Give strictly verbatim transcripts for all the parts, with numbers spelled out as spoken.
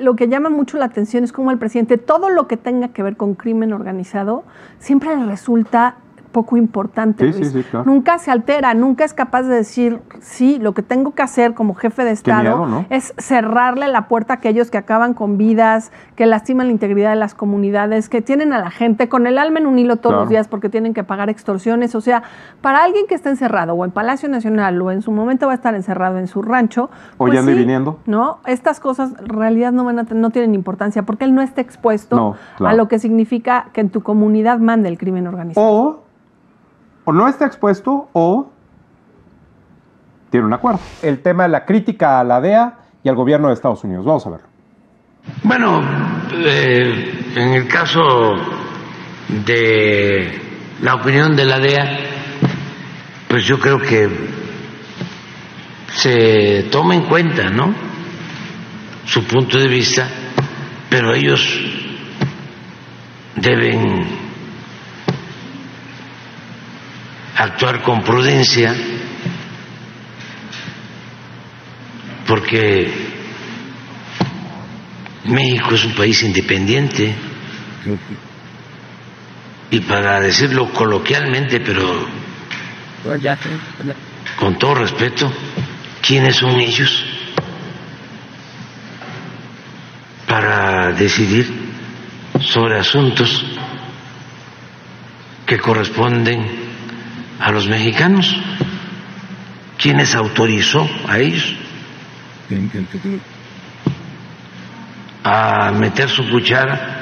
lo que llama mucho la atención es cómo el presidente, todo lo que tenga que ver con crimen organizado, siempre le resulta poco importante. Sí, sí, sí, claro. Nunca se altera, nunca es capaz de decir, sí, lo que tengo que hacer como jefe de Estado miedo, ¿no? es cerrarle la puerta a aquellos que acaban con vidas, que lastiman la integridad de las comunidades, que tienen a la gente con el alma en un hilo todos Claro. los días porque tienen que pagar extorsiones. O sea, para alguien que está encerrado o en Palacio Nacional o en su momento va a estar encerrado en su rancho, O pues yendo sí, y viniendo. ¿no? Estas cosas en realidad no, van a no tienen importancia porque él no está expuesto No, claro. a lo que significa que en tu comunidad mande el crimen organizado. O, o no está expuesto o tiene un acuerdo. El tema de la crítica a la D E A y al gobierno de Estados Unidos. Vamos a verlo. Bueno, eh, en el caso de la opinión de la D E A, pues yo creo que se toma en cuenta, ¿no?, su punto de vista, pero ellos deben actuar con prudencia, porque México es un país independiente y, para decirlo coloquialmente, pero con todo respeto, ¿quiénes son ellos para decidir sobre asuntos que corresponden a los mexicanos? ¿Quién les autorizó a ellos a meter su cuchara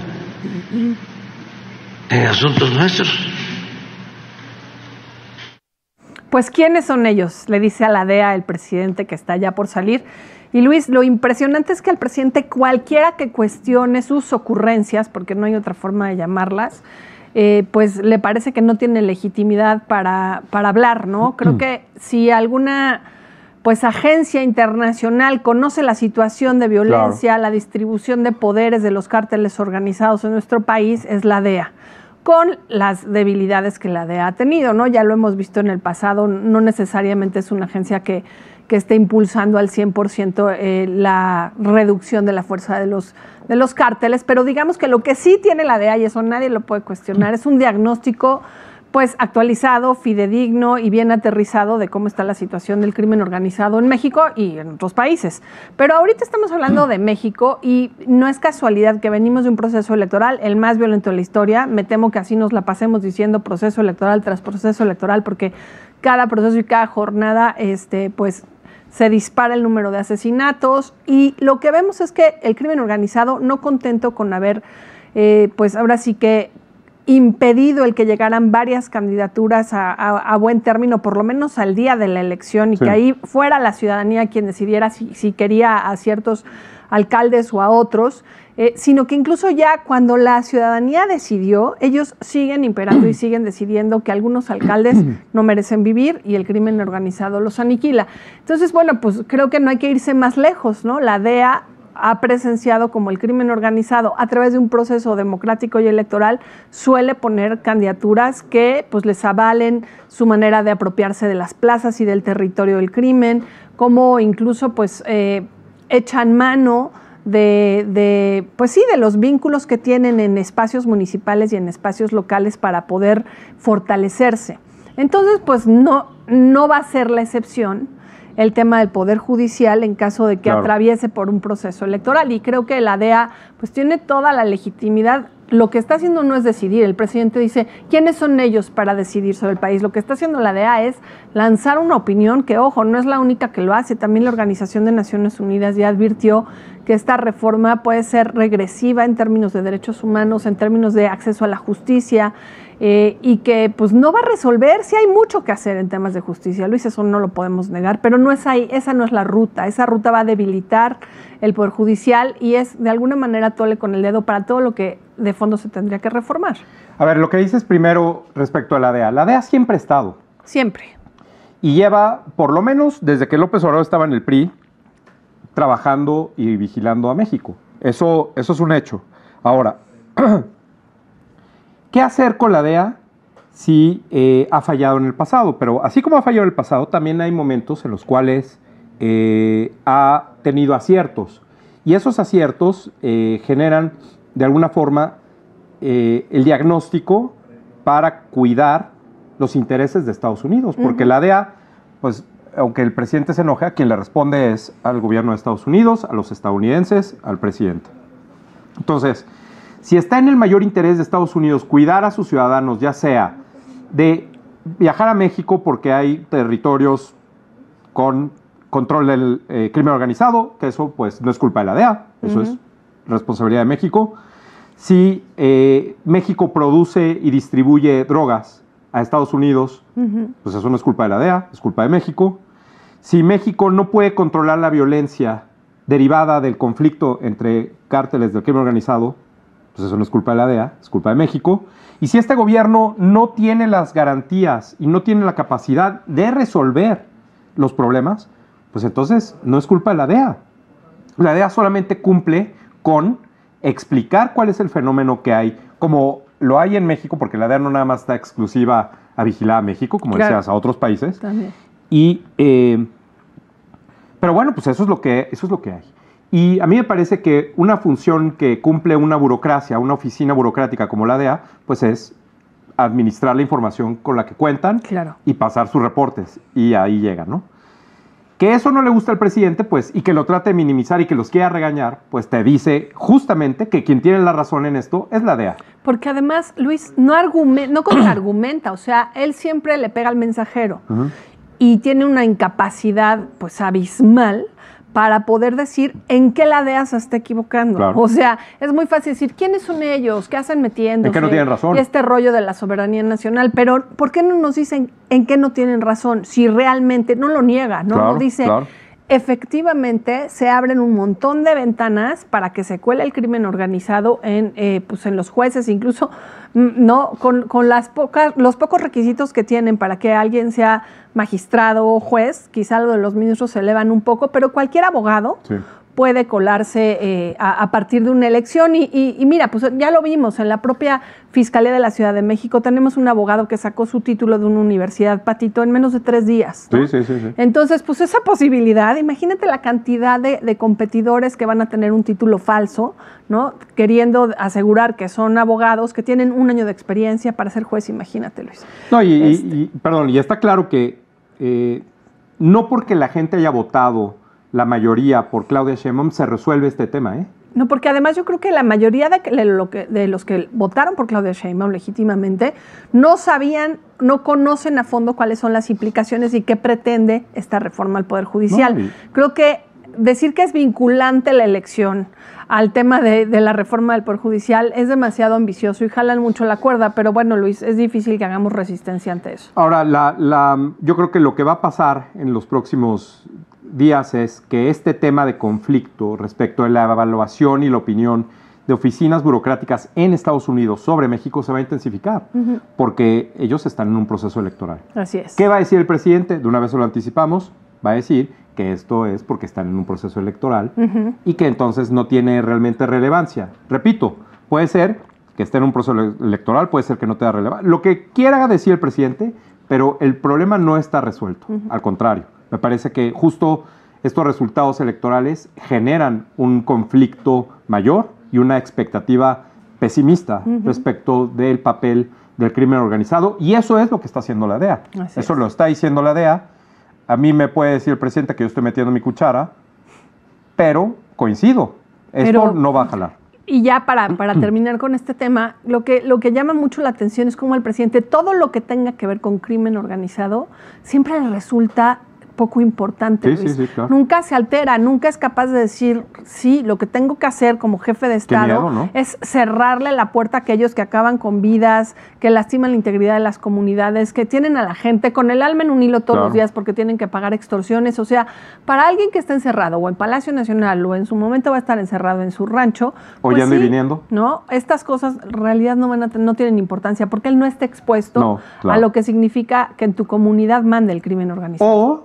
en asuntos nuestros? Pues, ¿quiénes son ellos?, le dice a la D E A el presidente, que está ya por salir. Y Luis, lo impresionante es que al presidente, cualquiera que cuestione sus ocurrencias, porque no hay otra forma de llamarlas, eh, pues le parece que no tiene legitimidad para, para hablar, ¿no? Creo que si alguna pues agencia internacional conoce la situación de violencia, claro, la distribución de poderes de los cárteles organizados en nuestro país, es la D E A, con las debilidades que la D E A ha tenido, ¿no? Ya lo hemos visto en el pasado, no necesariamente es una agencia que, que esté impulsando al cien por ciento eh, la reducción de la fuerza de los, de los cárteles, pero digamos que lo que sí tiene la D E A, y eso nadie lo puede cuestionar, es un diagnóstico pues actualizado, fidedigno y bien aterrizado de cómo está la situación del crimen organizado en México y en otros países. Pero ahorita estamos hablando de México y no es casualidad que venimos de un proceso electoral, el más violento de la historia. Me temo que así nos la pasemos diciendo proceso electoral tras proceso electoral, porque cada proceso y cada jornada este, pues, se dispara el número de asesinatos, y lo que vemos es que el crimen organizado, no contento con haber, eh, pues ahora sí que impedido el que llegaran varias candidaturas a, a, a buen término, por lo menos al día de la elección, y sí, que ahí fuera la ciudadanía quien decidiera si, si quería a ciertos alcaldes o a otros, eh, sino que incluso ya cuando la ciudadanía decidió, ellos siguen imperando y siguen decidiendo que algunos alcaldes no merecen vivir y el crimen organizado los aniquila. Entonces, bueno, pues creo que no hay que irse más lejos, ¿no? La D E A ha presenciado como el crimen organizado, a través de un proceso democrático y electoral, suele poner candidaturas que pues les avalen su manera de apropiarse de las plazas y del territorio del crimen, como incluso pues eh, echan mano de, de, pues sí, de los vínculos que tienen en espacios municipales y en espacios locales para poder fortalecerse. Entonces, pues no, no va a ser la excepción el tema del Poder Judicial en caso de que claro. atraviese por un proceso electoral. Y creo que la D E A pues tiene toda la legitimidad. Lo que está haciendo no es decidir. El presidente dice, ¿quiénes son ellos para decidir sobre el país? Lo que está haciendo la D E A es lanzar una opinión que, ojo, no es la única que lo hace. También la Organización de Naciones Unidas ya advirtió que esta reforma puede ser regresiva en términos de derechos humanos, en términos de acceso a la justicia, Eh, y que pues no va a resolver. Sí hay mucho que hacer en temas de justicia, Luis, eso no lo podemos negar, pero no es ahí, esa no es la ruta. Esa ruta va a debilitar el Poder Judicial y es de alguna manera tole con el dedo para todo lo que de fondo se tendría que reformar. A ver, lo que dices primero respecto a la D E A. La D E A siempre ha estado. Siempre. Y lleva, por lo menos, desde que López Obrador estaba en el P R I, trabajando y vigilando a México. Eso, eso es un hecho. Ahora, ¿qué hacer con la D E A si eh, ha fallado en el pasado? Pero así como ha fallado en el pasado, también hay momentos en los cuales eh, ha tenido aciertos. Y esos aciertos eh, generan, de alguna forma, eh, el diagnóstico para cuidar los intereses de Estados Unidos. Porque uh-huh. la D E A, pues, aunque el presidente se enoje, a quien le responde es al gobierno de Estados Unidos, a los estadounidenses, al presidente. Entonces, si está en el mayor interés de Estados Unidos cuidar a sus ciudadanos, ya sea de viajar a México porque hay territorios con control del eh, crimen organizado, que eso pues no es culpa de la D E A, eso uh-huh. es responsabilidad de México. Si eh, México produce y distribuye drogas a Estados Unidos, uh-huh. pues eso no es culpa de la D E A, es culpa de México. Si México no puede controlar la violencia derivada del conflicto entre cárteles del crimen organizado, pues eso no es culpa de la D E A, es culpa de México. Y si este gobierno no tiene las garantías y no tiene la capacidad de resolver los problemas, pues entonces no es culpa de la D E A. La D E A solamente cumple con explicar cuál es el fenómeno que hay, como lo hay en México, porque la D E A no nada más está exclusiva a vigilar a México, como claro. decías, a otros países. También. Y, eh, pero bueno, pues eso es lo que, eso es lo que hay. Y a mí me parece que una función que cumple una burocracia, una oficina burocrática como la D E A, pues es administrar la información con la que cuentan claro. y pasar sus reportes. Y ahí llega, ¿no? Que eso no le gusta al presidente, pues, y que lo trate de minimizar y que los quiera regañar, pues te dice justamente que quien tiene la razón en esto es la D E A. Porque además, Luis, no, argume- no contraargumenta, o sea, él siempre le pega al mensajero uh-huh. y tiene una incapacidad, pues, abismal para poder decir en qué la D E A se está equivocando. Claro. O sea, es muy fácil decir, ¿quiénes son ellos? ¿Qué hacen metiéndose? ¿En qué no tienen razón? Y este rollo de la soberanía nacional. Pero, ¿por qué no nos dicen en qué no tienen razón? Si realmente no lo niega, ¿no? Claro, no dice, claro. efectivamente, se abren un montón de ventanas para que se cuele el crimen organizado en, eh, pues en los jueces, incluso, ¿no? Con, con las pocas, los pocos requisitos que tienen para que alguien sea magistrado o juez, quizá lo de los ministros se elevan un poco, pero cualquier abogado sí. puede colarse eh, a, a partir de una elección y, y, y mira, pues ya lo vimos en la propia Fiscalía de la Ciudad de México, tenemos un abogado que sacó su título de una universidad, Patito, en menos de tres días, ¿no? Sí, sí, sí, sí. Entonces, pues esa posibilidad, imagínate la cantidad de, de competidores que van a tener un título falso, ¿no? Queriendo asegurar que son abogados que tienen un año de experiencia para ser juez, imagínate, Luis. No, y, este. y, y perdón, y está claro que eh, no porque la gente haya votado la mayoría por Claudia Sheinbaum se resuelve este tema, ¿eh? No, porque además yo creo que la mayoría de, de, lo que, de los que votaron por Claudia Sheinbaum legítimamente no sabían, no conocen a fondo cuáles son las implicaciones y qué pretende esta reforma al Poder Judicial. No, y... Creo que decir que es vinculante la elección al tema de, de la reforma del Poder Judicial es demasiado ambicioso y jalan mucho la cuerda, pero bueno, Luis, es difícil que hagamos resistencia ante eso. Ahora, la, la, yo creo que lo que va a pasar en los próximos días es que este tema de conflicto respecto a la evaluación y la opinión de oficinas burocráticas en Estados Unidos sobre México se va a intensificar, uh-huh. porque ellos están en un proceso electoral. Así es. ¿Qué va a decir el presidente? De una vez lo anticipamos, va a decir que esto es porque están en un proceso electoral uh-huh. y que entonces no tiene realmente relevancia. Repito, puede ser que esté en un proceso electoral, puede ser que no tenga relevancia. Lo que quiera decir el presidente, pero el problema no está resuelto, uh-huh. al contrario. Me parece que justo estos resultados electorales generan un conflicto mayor y una expectativa pesimista uh-huh. respecto del papel del crimen organizado, y eso es lo que está haciendo la D E A. Así eso es. Lo está diciendo la D E A. A mí me puede decir el presidente que yo estoy metiendo mi cuchara, pero coincido, esto pero, no va a jalar. Y ya para, para terminar con este tema, lo que, lo que llama mucho la atención es cómo el presidente, todo lo que tenga que ver con crimen organizado, siempre le resulta poco importante. Sí, sí, sí, claro. Nunca se altera, nunca es capaz de decir, sí, lo que tengo que hacer como jefe de Estado miedo, ¿no? es cerrarle la puerta a aquellos que acaban con vidas, que lastiman la integridad de las comunidades, que tienen a la gente con el alma en un hilo todos claro. los días porque tienen que pagar extorsiones. O sea, para alguien que está encerrado o en Palacio Nacional o en su momento va a estar encerrado en su rancho, pues oyendo sí, y viniendo, ¿no? Estas cosas en realidad no, van a no tienen importancia porque él no está expuesto no, claro. a lo que significa que en tu comunidad mande el crimen organizado. O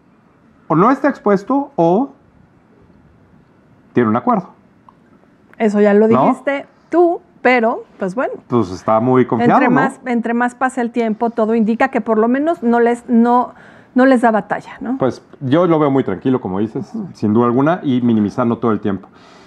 O no está expuesto o tiene un acuerdo. Eso ya lo dijiste ¿no? tú, pero pues bueno. Pues está muy confiado, entre ¿no? más, entre más pasa el tiempo, todo indica que por lo menos no les, no, no les da batalla, ¿no? Pues yo lo veo muy tranquilo, como dices, uh-huh. sin duda alguna, y minimizando todo el tiempo.